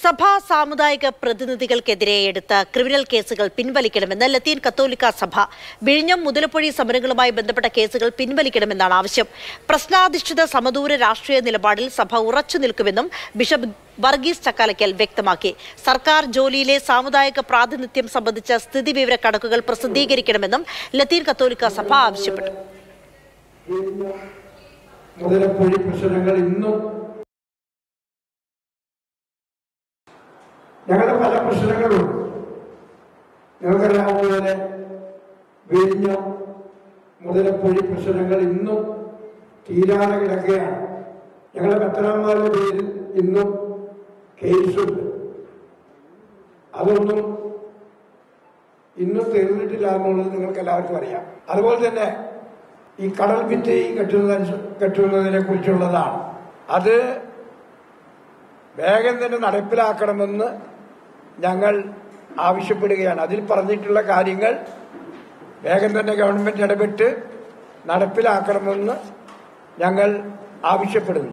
സഭാ സാമുദായിക പ്രതിനിധികൾക്കെതിരെ എടുത്ത ക്രിമിനൽ കേസുകൾ പിൻവലിക്കണമെന്ന് ലത്തീൻ കത്തോലിക്ക സഭ. വിഴിഞ്ഞം മുതലപ്പൊഴി സമരങ്ങളുമായി ബന്ധപ്പെട്ട കേസുകൾ പിൻവലിക്കണമെന്നാണ് ആവശ്യം. പ്രശ്നാധിഷ്ഠിത സമദൂര രാഷ്ട്രീയ നിലപാടിൽ സഭ ഉറച്ചു നിൽക്കുമെന്നും ബിഷപ്പ് വർഗീസ് ചക്കാലയ്ക്കൽ വ്യക്തമാക്കി. സർക്കാർ ജോലിയിലെ സാമുദായിക പ്രാതിനിധ്യം സംബന്ധിച്ച സ്ഥിതിവിവര കണക്കുകൾ പ്രസിദ്ധീകരിക്കണമെന്നും ലത്തീൻ കത്തോലിക്ക സഭ ആവശ്യപ്പെട്ടു. മുതലപ്പൊഴി പ്രശ്നങ്ങൾ ഇന്നും ഞങ്ങളുടെ പല പ്രശ്നങ്ങളുണ്ട്. നിങ്ങൾക്കറിയാവുന്നതുപോലെ വിഴിഞ്ഞം മുതലപ്പൊഴി പ്രശ്നങ്ങൾ ഇന്നും തീരാതെ കിടക്കുകയാണ്. ഞങ്ങളുടെ മെത്രാന്മാരുടെ പേരിൽ ഇന്നും കേസുണ്ട്. അതൊന്നും ഇന്നും തീർന്നിട്ടില്ല എന്നുള്ളത് നിങ്ങൾക്ക് എല്ലാവർക്കും അറിയാം. അതുപോലെ തന്നെ ഈ കടൽ ഭിത്തി കെട്ടുന്നതിനെ കുറിച്ചുള്ളതാണ്. അത് വേഗം തന്നെ നടപ്പിലാക്കണമെന്ന് ഞങ്ങൾ ആവശ്യപ്പെടുകയാണ്. അതിൽ പറഞ്ഞിട്ടുള്ള കാര്യങ്ങൾ വേഗം തന്നെ ഗവൺമെന്റ് ഇടപെട്ട് നടപ്പിലാക്കണമെന്ന് ഞങ്ങൾ ആവശ്യപ്പെടുന്നു.